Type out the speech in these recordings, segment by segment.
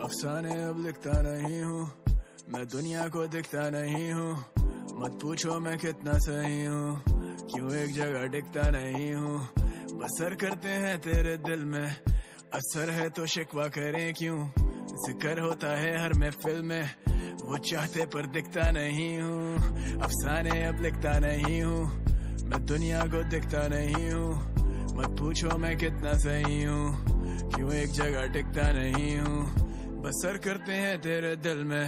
अफसाने अब लिखता नहीं हूँ, मैं दुनिया को दिखता नहीं हूँ। मत पूछो मैं कितना सही हूँ, क्यों एक जगह टिकता नहीं हूँ। बसर करते हैं तेरे दिल में, असर है तो शिकवा करें क्यों। जिक्र होता है हर महफिल में, वो चाहते पर दिखता नहीं हूँ। अफसाने अब लिखता नहीं हूँ, मैं दुनिया को दिखता नहीं हूँ। मत पूछो मैं कितना सही हूँ, क्यों एक जगह टिकता नहीं हूँ। बसर करते हैं तेरे दिल में,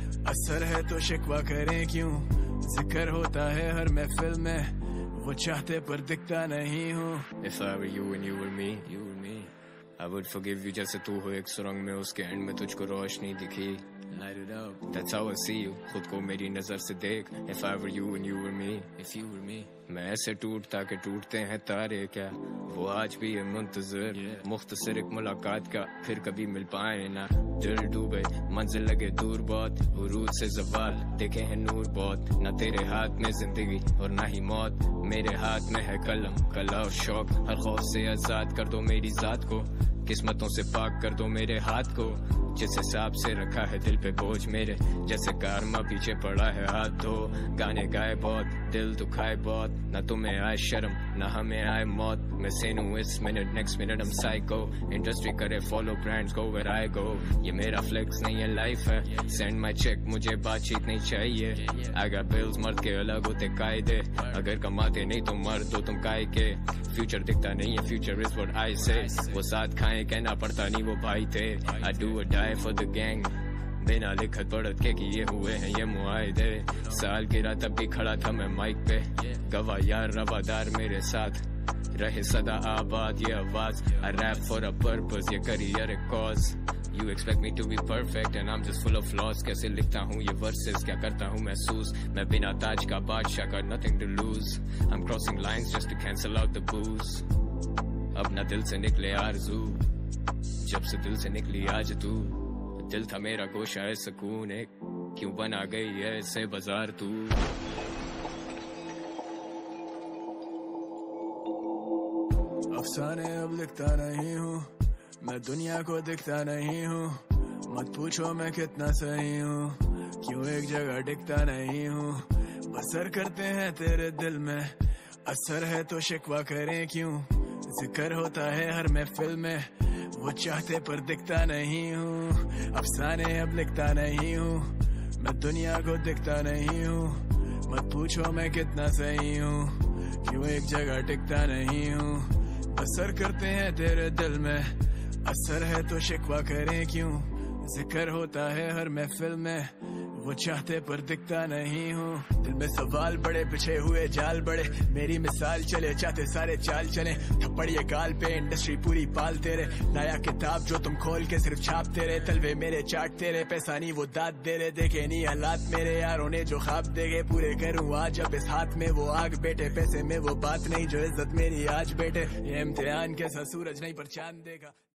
असर है तो शिकवा करें क्यों। जिक्र होता है हर महफिल में, वो चाहते पर दिखता नहीं हूँ। If I were you and you were me, I would forgive you जैसे तू हो एक सुरंग में, उसके एंड में तुझको रोशनी दिखी। Light it up, that's how I see you, खुद को मेरी नजर से देख। If I were you and you were me, if you were me, मैं ऐसे टूटता के टूटते हैं तारे क्या, वो आज भी है मुंतजर। मुख्तसर एक मुलाकात का, फिर कभी मिल पाए ना। दिल डूबे मंजिल लगे दूर बहुत, उरूज से जवाल देखे हैं नूर बहुत। ना तेरे हाथ में जिंदगी और ना ही मौत, मेरे हाथ में है कलम, कला और शौक। हर खौफ से आजाद कर दो मेरी जात को, किस्मतों से पाक कर दो मेरे हाथ को। जिस हिसाब से रखा है दिल पे बोझ मेरे, जैसे कारमा पीछे पड़ा है हाथ धो। गाने गाए बहुत, दिल दुखाए बहुत, न तुम्हें आए शर्म न हमें आए मौत। मैं सेनू इस मिनट, नेक्स्ट मिनट हम साइको। इंडस्ट्री करे follow, brands go where I go. ये मेरा फ्लेक्स नहीं है लाइफ है, सेंड माई चेक, मुझे बातचीत नहीं चाहिए। आई गॉट बिल्स, मर्द के अलग होते कायदे, अगर कमाते नहीं तो मर्द हो तुम काय के। फ्यूचर दिखता नहीं है, फ्यूचर इज व्हाट आई से। वो साथ खाएं कहना पड़ता नहीं वो भाई थे। I do a die for the gang, बिना लिखत पढ़त के किए हुए हैं ये मुआहदे। साल गिरा तब भी खड़ा था मैं माइक पे, गवाह यार रवादार मेरे साथ रहे सदा आबाद ये आवाज। I rap for a purpose, ये करियर एक cause. You expect me to be perfect and I'm just full of flaws। कैसे लिखता हूँ ये वर्सेस, क्या करता हूँ महसूस। मैं बिना ताज का बादशाह का, nothing to lose। I'm crossing lines just to cancel out the booze। अब ना दिल से निकले आरज़ू, जब से दिल से निकली आज तू। दिल था मेरा गोशा है सुकून एक, क्यों बना गई है ऐसे बाजार तू। अफसाने अब लिखता नहीं हूँ, मैं दुनिया को दिखता नहीं हूँ। मत पूछो मैं कितना सही हूँ, क्यों एक जगह टिकता नहीं हूँ। बसर करते हैं तेरे दिल में, असर है तो शिकवा करें क्यों। जिक्र होता है हर महफिल में, वो चाहते पर दिखता नहीं हूँ। अफसाने अब लिखता नहीं हूँ, मैं दुनिया को दिखता नहीं हूँ। मत पूछो मैं कितना सही हूँ, क्यों एक जगह टिकता नहीं हूँ। बसर करते हैं तेरे दिल में, असर है तो शिकवा करें क्यों। जिक्र होता है हर महफिल में, वो चाहते पर दिखता नहीं हूँ। दिल में सवाल बड़े, पिछे हुए जाल बड़े, मेरी मिसाल चले चाहते सारे चाल चले। थप्पड़ ये गाल पे, इंडस्ट्री पूरी पाल तेरे। नया किताब जो तुम खोल के सिर्फ छापते रहे, तलवे मेरे चाट तेरे, पैसा नहीं वो दाद दे रहे। देखे नहीं हालात मेरे यारों ने जो ख्वाब देखे, पूरे करूँ आज अब इस हाथ में वो आग बेटे। पैसे में वो बात नहीं जो इज्जत मेरी आज बेटे, ये इम्तिहान कैसा सूरज नहीं पर चांद देगा।